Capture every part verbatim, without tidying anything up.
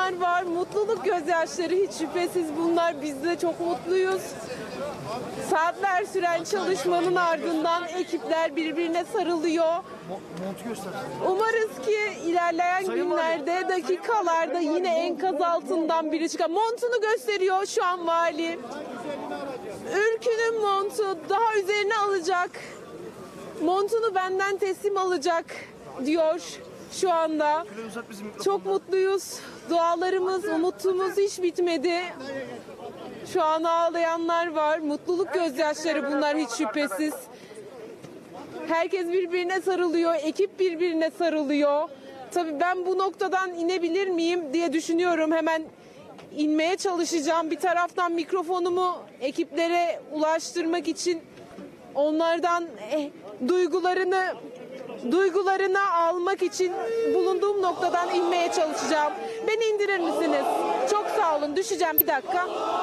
ağlayanlar var. Mutluluk gözyaşları, hiç şüphesiz bunlar. Biz de çok mutluyuz. Saatler süren çalışmanın ardından ekipler birbirine sarılıyor. Umarız ki ilerleyen günlerde, dakikalarda yine enkaz altından biri çıkar. Montunu gösteriyor şu an vali. Ülkünün montu, daha üzerine alacak. Montunu benden teslim alacak diyor şu anda. Çok mutluyuz. Dualarımız, umutumuz hiç bitmedi. Şu an ağlayanlar var. Mutluluk gözyaşları bunlar hiç şüphesiz. Herkes birbirine sarılıyor. Ekip birbirine sarılıyor. Tabii ben bu noktadan inebilir miyim diye düşünüyorum. Hemen inmeye çalışacağım. Bir taraftan mikrofonumu ekiplere ulaştırmak için onlardan eh, duygularını duygularını almak için bulunduğum noktadan inmeye çalışacağım. Beni indirir misiniz? Çok sağ olun. Düşeceğim bir dakika.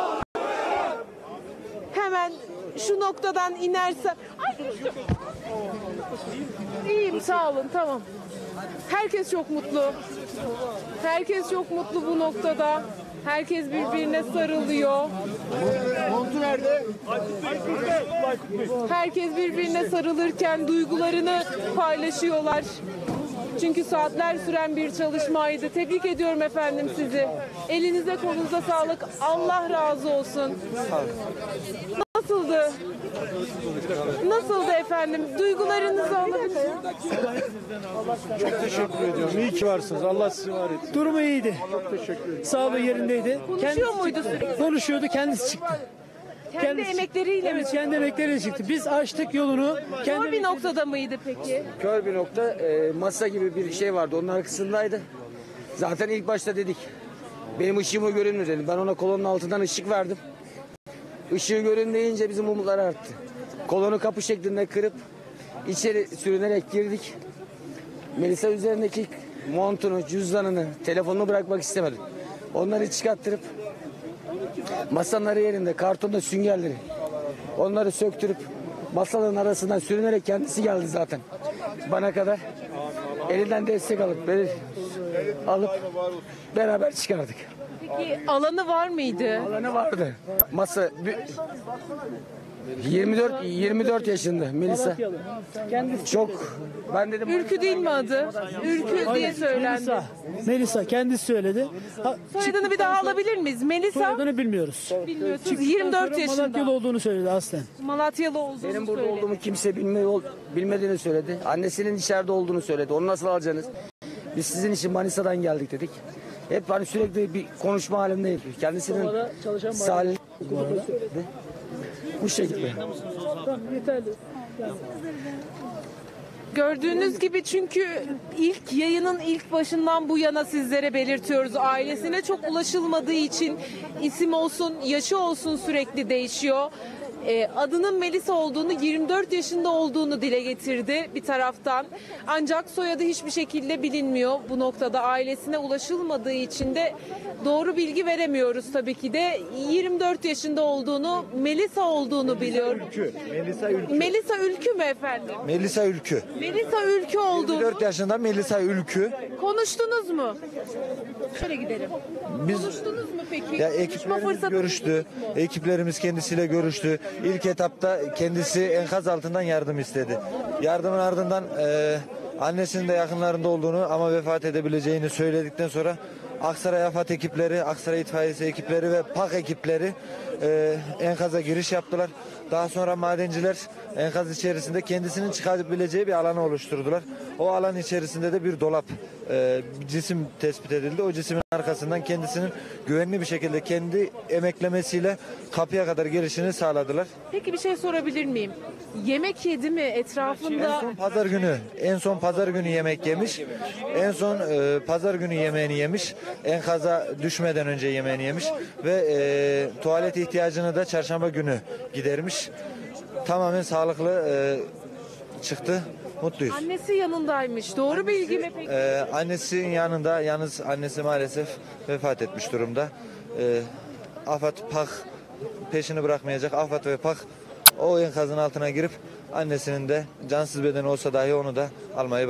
Hemen şu noktadan inerse... Ay düştüm. İyiyim, sağ olun, tamam. Herkes çok mutlu. Herkes çok mutlu bu noktada. Herkes birbirine sarılıyor. Montu nerede? Herkes birbirine sarılırken duygularını paylaşıyorlar. Çünkü saatler süren bir çalışmaydı. Tebrik ediyorum efendim sizi. Elinize kolunuza sağlık. Allah razı olsun. Nasıldı? Nasıldı efendim? Duygularınızı alabilir miyim? Çok teşekkür ediyorum. İyi ki varsınız. Allah sizi var etsin. Durumu iyiydi. Çok teşekkür ederim. Sağlığı yerindeydi. Konuşuyor muydu sürekli? Konuşuyordu, kendisi çıktı. Kendi Kendisi- emekleriyle mi? Evet, kendi emekleriyle çıktı. Biz açtık yolunu. Kendi Zor bir noktada mıydı peki? Kör bir nokta, e, masa gibi bir şey vardı. Onun arkasındaydı. Zaten ilk başta dedik. Benim ışığımı görün mü dedim. Ben ona kolonun altından ışık verdim. Işığı görün deyince bizim umutlar arttı. Kolonu kapı şeklinde kırıp içeri sürünerek girdik. Melisa üzerindeki montunu, cüzdanını, telefonunu bırakmak istemedi. Onları çıkarttırıp masanın yerinde kartonda süngerleri, onları söktürüp masaların arasından sürünerek kendisi geldi zaten bana kadar. Elinden destek alıp beni alıp beraber çıkardık. Peki alanı var mıydı? Alanı vardı. Masa yirmi dört yirmi dört yaşında Melisa. Kendisi Çok ben dedim Ülkü değil mi adı? Ülkü diye söylendi. Melisa. Melisa kendisi söyledi. Ha, Soyadını bir daha alabilir miyiz? Melisa soyadını bilmiyoruz. bilmiyorsunuz. yirmi dört yaşında. Malatyalı olduğunu söyledi aslen. Malatyalı olduğunu benim burada söyledi. olduğumu kimse bilmiyor, bilmediğini söyledi. Annesinin içeride olduğunu söyledi. Onu nasıl alacaksınız? Biz sizin için Manisa'dan geldik dedik. Hep hani sürekli bir konuşma halindeydi. Kendisinin Orada çalışan salih söyledi. Bu şekilde. Tamam, yeterli. Gördüğünüz gibi çünkü ilk yayının ilk başından bu yana sizlere belirtiyoruz. Ailesine çok ulaşılmadığı için isim olsun, yaşı olsun sürekli değişiyor. Ee, adının Melisa olduğunu, yirmi dört yaşında olduğunu dile getirdi bir taraftan. Ancak soyadı hiçbir şekilde bilinmiyor. Bu noktada ailesine ulaşılmadığı için de doğru bilgi veremiyoruz tabii ki de. yirmi dört yaşında olduğunu, Melisa olduğunu biliyorum. Ülkü. Melisa Ülkü. Melisa Ülkü mü efendim? Melisa Ülkü. Melisa Ülkü olduğunu. dört yaşında Melisa Ülkü. Konuştunuz mu? Şöyle gidelim. Biz Konuştunuz mu peki? ya Konuşma ekiplerimiz fırsatı görüştü. buldunuz mu? Ekiplerimiz kendisiyle görüştü. İlk etapta kendisi enkaz altından yardım istedi. Yardımın ardından e, annesinin de yakınlarında olduğunu ama vefat edebileceğini söyledikten sonra Aksaray AFAD ekipleri, Aksaray İtfaiyesi ekipleri ve PAK ekipleri e, enkaza giriş yaptılar. Daha sonra madenciler enkaz içerisinde kendisinin çıkabileceği bir alanı oluşturdular. O alan içerisinde de bir dolap, e, bir cisim tespit edildi. O cismin arkasından kendisinin güvenli bir şekilde kendi emeklemesiyle kapıya kadar girişini sağladılar. Peki bir şey sorabilir miyim? Yemek yedi mi En etrafında? son pazar günü, en son pazar günü yemek yemiş. En son e, pazar günü yemeğini yemiş. Enkaza düşmeden önce yemeğini yemiş ve e, tuvalet ihtiyacını da çarşamba günü gidermiş. Tamamen sağlıklı e, çıktı. Mutluyuz. Annesi yanındaymış. Doğru bilgi mi peki? E, annesinin yanında, yalnız annesi maalesef vefat etmiş durumda. E, AFAD, PAK peşini bırakmayacak. AFAD ve PAK o enkazın altına girip annesinin de cansız bedeni olsa dahi onu da almayı başaracağız.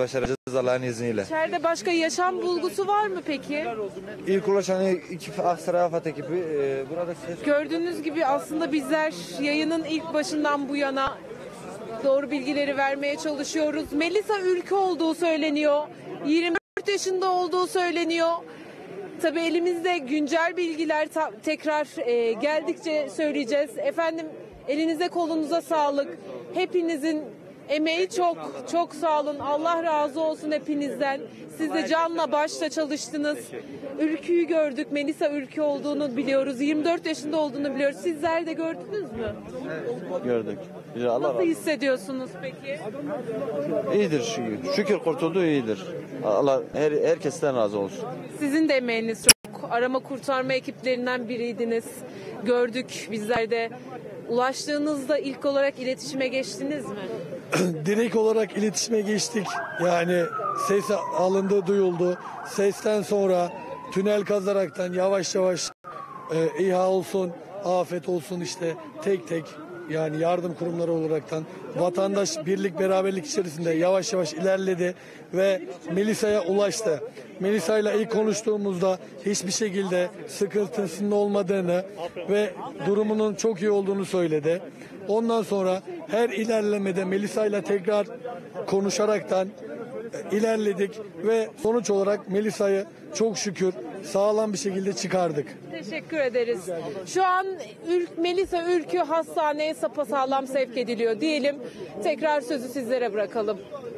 Allah'ın izniyle. İçeride başka yaşam bulgusu var mı peki? İlk ulaşan iki Aksaray Afat ekibi e, burada ses Gördüğünüz gibi aslında bizler yayının ilk başından bu yana doğru bilgileri vermeye çalışıyoruz. Melisa Ülkü olduğu söyleniyor. yirmi dört yaşında olduğu söyleniyor. Tabii elimizde güncel bilgiler ta- tekrar e, geldikçe söyleyeceğiz. Efendim elinize kolunuza sağlık. Hepinizin emeği çok çok sağ olun. Allah razı olsun hepinizden. Siz de canla başla çalıştınız. Ülkü'yü gördük. Melisa Ülkü olduğunu biliyoruz. yirmi dört yaşında olduğunu biliyoruz. Sizler de gördünüz mü? Gördük. Güzel, Allah Nasıl razı hissediyorsunuz peki? olsun. İyidir şükür. Şükür kurtuldu, iyidir. Allah her, herkesten razı olsun. Sizin de emeğiniz çok. Arama kurtarma ekiplerinden biriydiniz. Gördük bizler de. Ulaştığınızda ilk olarak iletişime geçtiniz mi? Direkt olarak iletişime geçtik. Yani ses alındı, duyuldu. Sesten sonra tünel kazaraktan yavaş yavaş e, İHA olsun, afet olsun işte tek tek yani yardım kurumları olaraktan vatandaş birlik beraberlik içerisinde yavaş yavaş ilerledi ve Melisa'ya ulaştı. Melisa'yla ilk konuştuğumuzda hiçbir şekilde sıkıntısının olmadığını ve durumunun çok iyi olduğunu söyledi. Ondan sonra her ilerlemede Melisa'yla tekrar konuşaraktan ilerledik ve sonuç olarak Melisa'yı çok şükür sağlam bir şekilde çıkardık. Teşekkür ederiz. Şu an Ül- Melisa Ülkü hastaneye sapasağlam sevk ediliyor diyelim. Tekrar sözü sizlere bırakalım.